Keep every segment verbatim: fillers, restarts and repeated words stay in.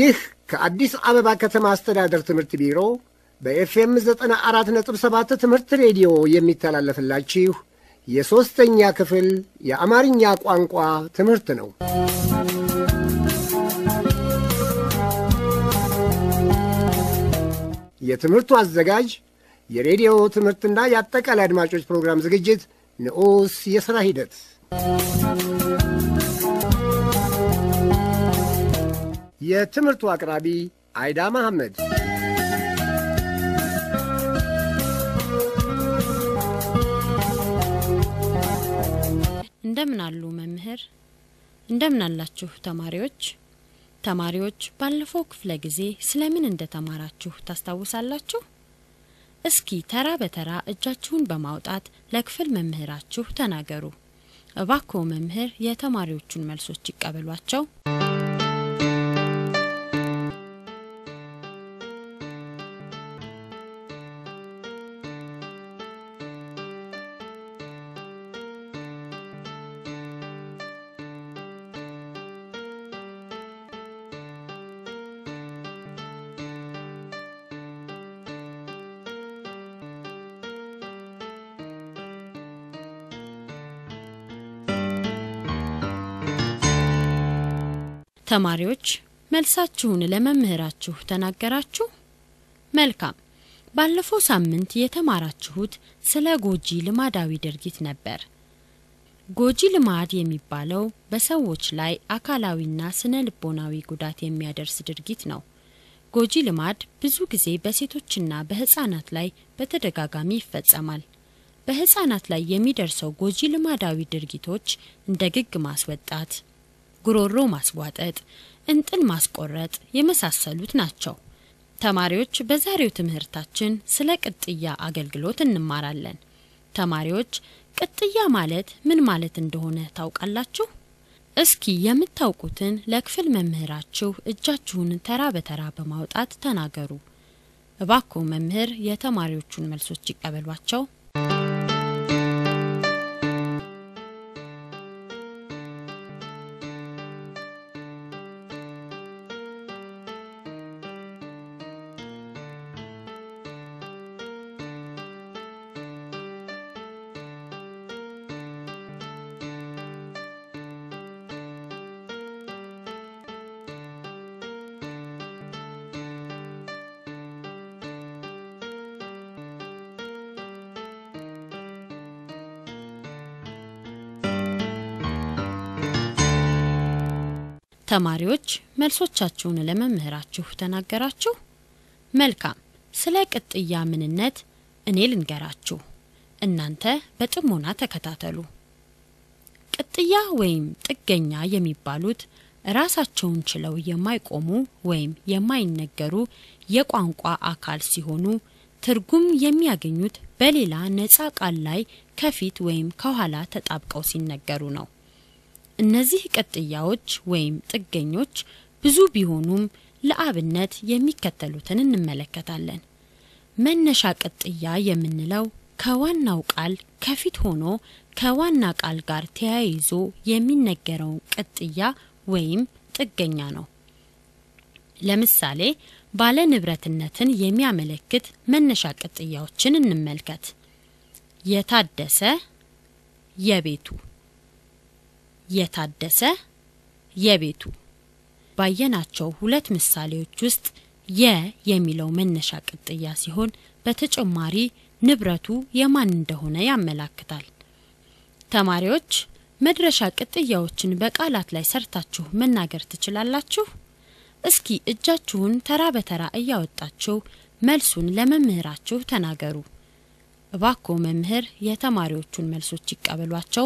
ይህ ከአዲስ አበባ ከተማ አስተዳደር ትምህርት ቢሮ በኤፍኤም ዘጠና አራት ነጥብ ሰባት ትምህርት ሬዲዮ የሚተላለፍላችሁ የሶስተኛ ክፍል የአማርኛ ቋንቋ ትምህርት ነው። የትምህርቱ አዘጋጅ የሬዲዮ ትምህርትና የአጠቃላይ አድማጮች ፕሮግራም ዝግጅት ንዑስ የሥራ ሂደት የትምህርቱ አቅራቢ አይዳ መሐመድ። እንደምን አሉ መምህር? እንደምን አላችሁ ተማሪዎች? ተማሪዎች ባለፈው ክፍለ ጊዜ ስለምን እንደተማራችሁ ታስታውሳላችሁ? እስኪ ተራ በተራ እጃችሁን በማውጣት ለክፍል መምህራችሁ ተናገሩ። እባክዎ መምህር የተማሪዎቹን መልሶች ይቀበሏቸው። ተማሪዎች መልሳችሁን ለመምህራችሁ ተናገራችሁ? መልካም። ባለፈው ሳምንት የተማራችሁት ስለ ጎጂ ልማዳዊ ድርጊት ነበር። ጎጂ ልማድ የሚባለው በሰዎች ላይ አካላዊና ስነ ልቦናዊ ጉዳት የሚያደርስ ድርጊት ነው። ጎጂ ልማድ ብዙ ጊዜ በሴቶችና በህፃናት ላይ በተደጋጋሚ ይፈጸማል። በህፃናት ላይ የሚደርሰው ጎጂ ልማዳዊ ድርጊቶች እንደ ግግ ማስወጣት፣ ጉሮሮ ማስዋጠጥ፣ እንጥል ማስቆረጥ የመሳሰሉት ናቸው። ተማሪዎች በዛሬው ትምህርታችን ስለ ቅጥያ አገልግሎት እንማራለን። ተማሪዎች ቅጥያ ማለት ምን ማለት እንደሆነ ታውቃላችሁ? እስኪ የምታውቁትን ለክፍል መምህራችሁ እጃችሁን ተራ በተራ በማውጣት ተናገሩ። እባክዎ መምህር የተማሪዎቹን መልሶች ይቀበሏቸው። ተማሪዎች መልሶቻችሁን ለመምህራችሁ ተናገራችሁ? መልካም። ስለ ቅጥያ ምንነት እኔ ልንገራችሁ። እናንተ በጥሞና ተከታተሉ። ቅጥያ ወይም ጥገኛ የሚባሉት ራሳቸውን ችለው የማይቆሙ ወይም የማይነገሩ የቋንቋ አካል ሲሆኑ ትርጉም የሚያገኙት በሌላ ነፃ ቃል ላይ ከፊት ወይም ከኋላ ተጣብቀው ሲነገሩ ነው። እነዚህ ቅጥያዎች ወይም ጥገኞች ብዙ ቢሆኑም ለአብነት የሚከተሉትን እንመለከታለን። መነሻ ቅጥያ የምንለው ከዋናው ቃል ከፊት ሆኖ ከዋና ቃል ጋር ተያይዞ የሚነገረው ቅጥያ ወይም ጥገኛ ነው። ለምሳሌ ባለ ንብረትነትን የሚያመለክት መነሻ ቅጥያዎችን እንመልከት። የታደሰ፣ የቤቱ፣ የታደሰ፣ የቤቱ። ባየናቸው ሁለት ምሳሌዎች ውስጥ የ የሚለው መነሻ ቅጥያ ሲሆን በተጨማሪ ንብረቱ የማን እንደሆነ ያመለክታል። ተማሪዎች መድረሻ ቅጥያዎችን በቃላት ላይ ሰርታችሁ መናገር ትችላላችሁ? እስኪ እጃችሁን ተራ በተራ እያወጣችሁ መልሱን ለመምህራችሁ ተናገሩ። እባክዎ መምህር የተማሪዎቹን መልሶች ይቀበሏቸው።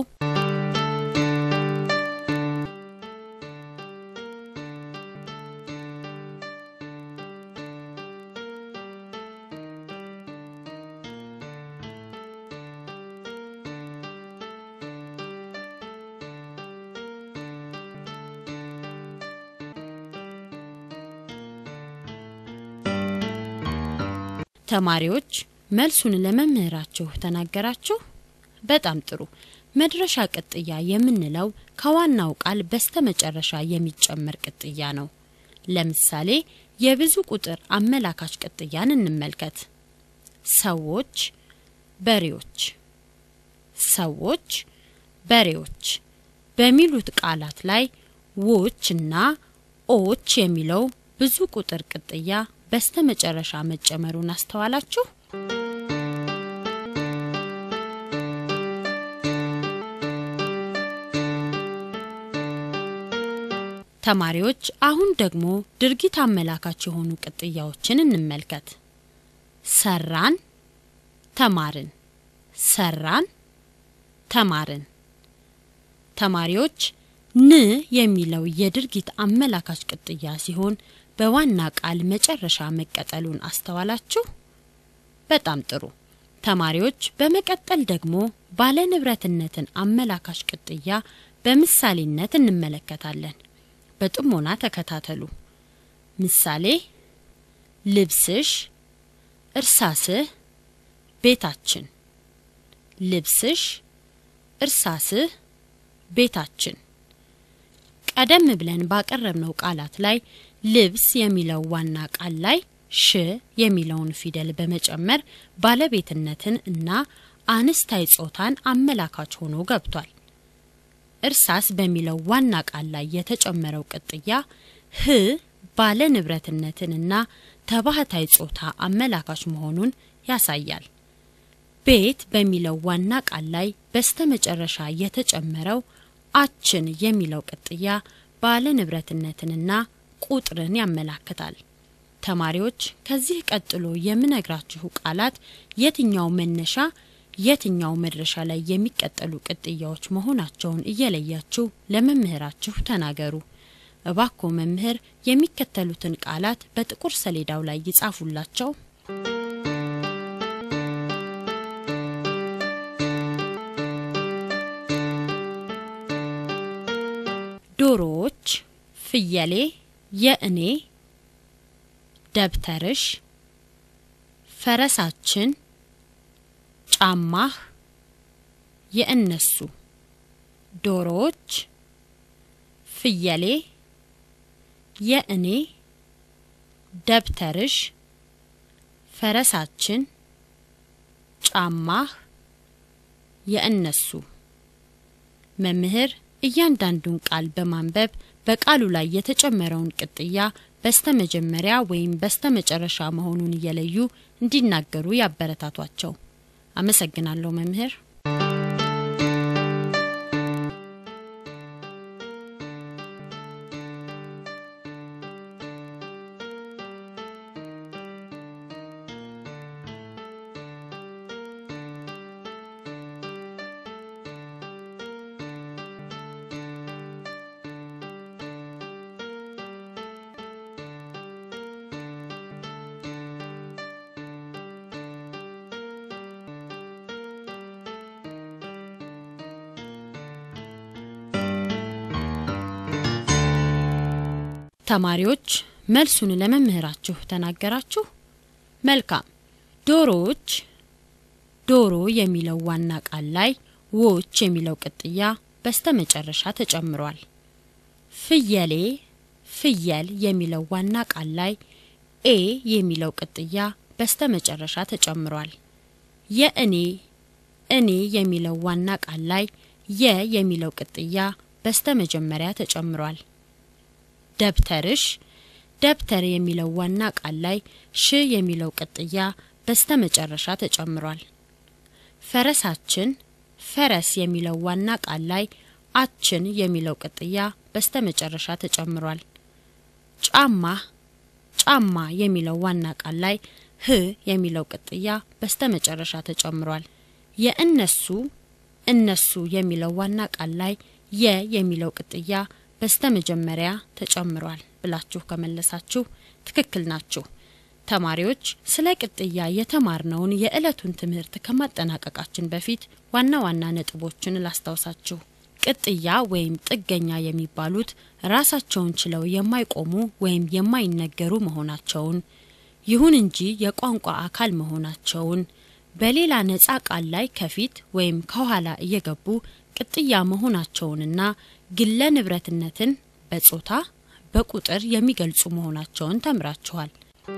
ተማሪዎች መልሱን ለመምህራችሁ ተናገራችሁ? በጣም ጥሩ። መድረሻ ቅጥያ የምንለው ከዋናው ቃል በስተመጨረሻ የሚጨመር ቅጥያ ነው። ለምሳሌ የብዙ ቁጥር አመላካች ቅጥያን እንመልከት። ሰዎች በሬዎች ሰዎች በሬዎች በሚሉት ቃላት ላይ ዎችና ኦች የሚለው ብዙ ቁጥር ቅጥያ በስተመጨረሻ መጨመሩን አስተዋላችሁ? ተማሪዎች አሁን ደግሞ ድርጊት አመላካች የሆኑ ቅጥያዎችን እንመልከት። ሰራን ተማርን ሰራን ተማርን። ተማሪዎች ን የሚለው የድርጊት አመላካች ቅጥያ ሲሆን በዋና ቃል መጨረሻ መቀጠሉን አስተዋላችሁ? በጣም ጥሩ ተማሪዎች። በመቀጠል ደግሞ ባለ ንብረትነትን አመላካች ቅጥያ በምሳሌነት እንመለከታለን። በጥሞና ተከታተሉ። ምሳሌ ልብስሽ እርሳስህ ቤታችን ልብስሽ እርሳስህ ቤታችን። ቀደም ብለን ባቀረብነው ቃላት ላይ ልብስ የሚለው ዋና ቃል ላይ ሽ የሚለውን ፊደል በመጨመር ባለቤትነትን እና አንስታይ ጾታን አመላካች ሆኖ ገብቷል። እርሳስ በሚለው ዋና ቃል ላይ የተጨመረው ቅጥያ ህ ባለ ንብረትነትንና ተባህታይ ጾታ አመላካች መሆኑን ያሳያል። ቤት በሚለው ዋና ቃል ላይ በስተመጨረሻ የተጨመረው አችን የሚለው ቅጥያ ባለ ንብረትነትንና ቁጥርን ያመላክታል። ተማሪዎች ከዚህ ቀጥሎ የምነግራችሁ ቃላት የትኛው መነሻ የትኛው መድረሻ ላይ የሚቀጠሉ ቅጥያዎች መሆናቸውን እየለያችሁ ለመምህራችሁ ተናገሩ። እባክዎ መምህር የሚከተሉትን ቃላት በጥቁር ሰሌዳው ላይ ይጻፉላቸው። ዶሮዎች ፍየሌ የእኔ ደብተርሽ ፈረሳችን ጫማህ የእነሱ ዶሮዎች ፍየሌ የእኔ ደብተርሽ ፈረሳችን ጫማህ የእነሱ። መምህር እያንዳንዱን ቃል በማንበብ በቃሉ ላይ የተጨመረውን ቅጥያ በስተመጀመሪያ ወይም በስተመጨረሻ መሆኑን እየለዩ እንዲናገሩ ያበረታቷቸው። አመሰግናለሁ መምህር። ተማሪዎች መልሱን ለመምህራችሁ ተናገራችሁ? መልካም። ዶሮዎች ዶሮ የሚለው ዋና ቃል ላይ ዎች የሚለው ቅጥያ በስተመጨረሻ ተጨምሯል። ፍየሌ ፍየል የሚለው ዋና ቃል ላይ ኤ የሚለው ቅጥያ በስተመጨረሻ ተጨምሯል። የእኔ እኔ የሚለው ዋና ቃል ላይ የ የሚለው ቅጥያ በስተመጀመሪያ ተጨምሯል። ደብተርሽ ደብተር የሚለው ዋና ቃል ላይ ሽ የሚለው ቅጥያ በስተመጨረሻ ተጨምሯል። ፈረሳችን ፈረስ የሚለው ዋና ቃል ላይ አችን የሚለው ቅጥያ በስተመጨረሻ ተጨምሯል። ጫማ ጫማ የሚለው ዋና ቃል ላይ ህ የሚለው ቅጥያ በስተመጨረሻ ተጨምሯል። የእነሱ እነሱ የሚለው ዋና ቃል ላይ የ የሚለው ቅጥያ በስተመጀመሪያ ተጨምሯል ብላችሁ ከመለሳችሁ ትክክል ናችሁ። ተማሪዎች ስለ ቅጥያ የተማርነውን የዕለቱን ትምህርት ከማጠናቀቃችን በፊት ዋና ዋና ነጥቦችን ላስታውሳችሁ። ቅጥያ ወይም ጥገኛ የሚባሉት ራሳቸውን ችለው የማይቆሙ ወይም የማይነገሩ መሆናቸውን፣ ይሁን እንጂ የቋንቋ አካል መሆናቸውን፣ በሌላ ነፃ ቃል ላይ ከፊት ወይም ከኋላ እየገቡ ቅጥያ መሆናቸውንና ግለ ንብረትነትን በጾታ በቁጥር የሚገልጹ መሆናቸውን ተምራችኋል።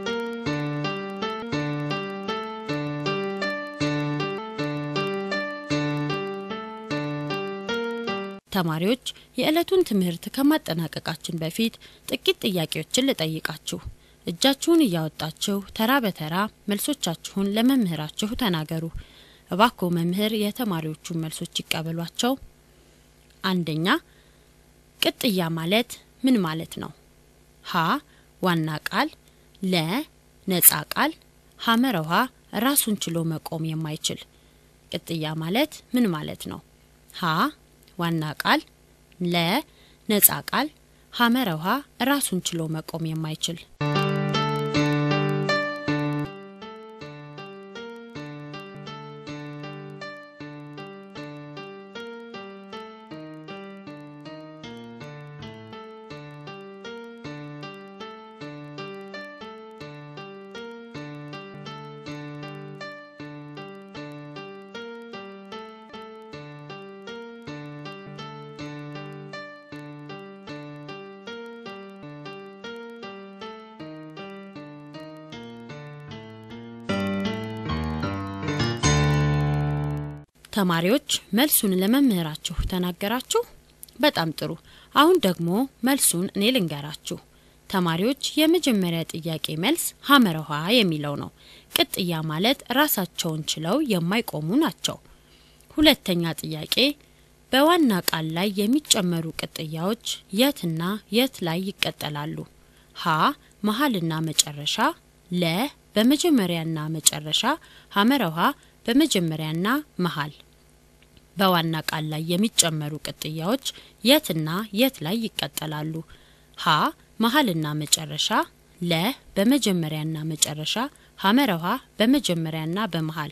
ተማሪዎች የዕለቱን ትምህርት ከማጠናቀቃችን በፊት ጥቂት ጥያቄዎችን ልጠይቃችሁ። እጃችሁን እያወጣችሁ ተራ በተራ መልሶቻችሁን ለመምህራችሁ ተናገሩ። እባክዎ መምህር የተማሪዎቹን መልሶች ይቀበሏቸው። አንደኛ፣ ቅጥያ ማለት ምን ማለት ነው? ሀ ዋና ቃል፣ ለ ነፃ ቃል፣ ሐመረውሃ ራሱን ችሎ መቆም የማይችል። ቅጥያ ማለት ምን ማለት ነው? ሀ ዋና ቃል፣ ለ ነፃ ቃል፣ ሐመረውሃ ራሱን ችሎ መቆም የማይችል። ተማሪዎች መልሱን ለመምህራችሁ ተናገራችሁ? በጣም ጥሩ። አሁን ደግሞ መልሱን እኔ ልንገራችሁ። ተማሪዎች የመጀመሪያ ጥያቄ መልስ ሐመረውሃ የሚለው ነው። ቅጥያ ማለት ራሳቸውን ችለው የማይቆሙ ናቸው። ሁለተኛ ጥያቄ በዋና ቃል ላይ የሚጨመሩ ቅጥያዎች የትና የት ላይ ይቀጠላሉ? ሀ መሃልና መጨረሻ፣ ለ በመጀመሪያና መጨረሻ፣ ሐመረውሃ በመጀመሪያና መሃል። በዋና ቃል ላይ የሚጨመሩ ቅጥያዎች የትና የት ላይ ይቀጠላሉ? ሀ መሃልና መጨረሻ፣ ለ በመጀመሪያና መጨረሻ፣ ሐመረውሃ በመጀመሪያና በመሃል።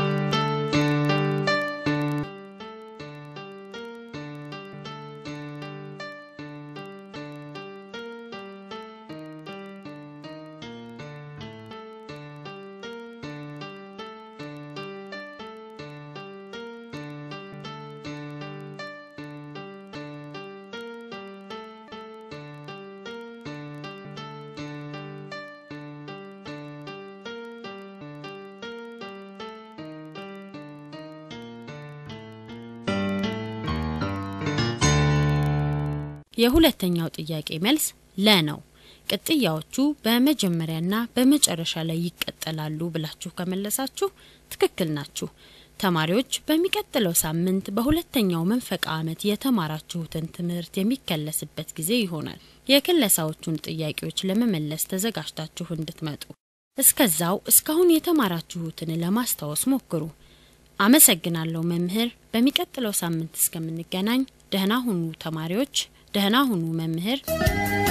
የሁለተኛው ጥያቄ መልስ ለ ነው። ቅጥያዎቹ በመጀመሪያና በመጨረሻ ላይ ይቀጠላሉ ብላችሁ ከመለሳችሁ ትክክል ናችሁ። ተማሪዎች በሚቀጥለው ሳምንት በሁለተኛው መንፈቅ ዓመት የተማራችሁትን ትምህርት የሚከለስበት ጊዜ ይሆናል። የክለሳዎቹን ጥያቄዎች ለመመለስ ተዘጋጅታችሁ እንድትመጡ። እስከዛው እስካሁን የተማራችሁትን ለማስታወስ ሞክሩ። አመሰግናለሁ መምህር። በሚቀጥለው ሳምንት እስከምንገናኝ ደህና ሁኑ ተማሪዎች። ደህና ሁኑ መምህር።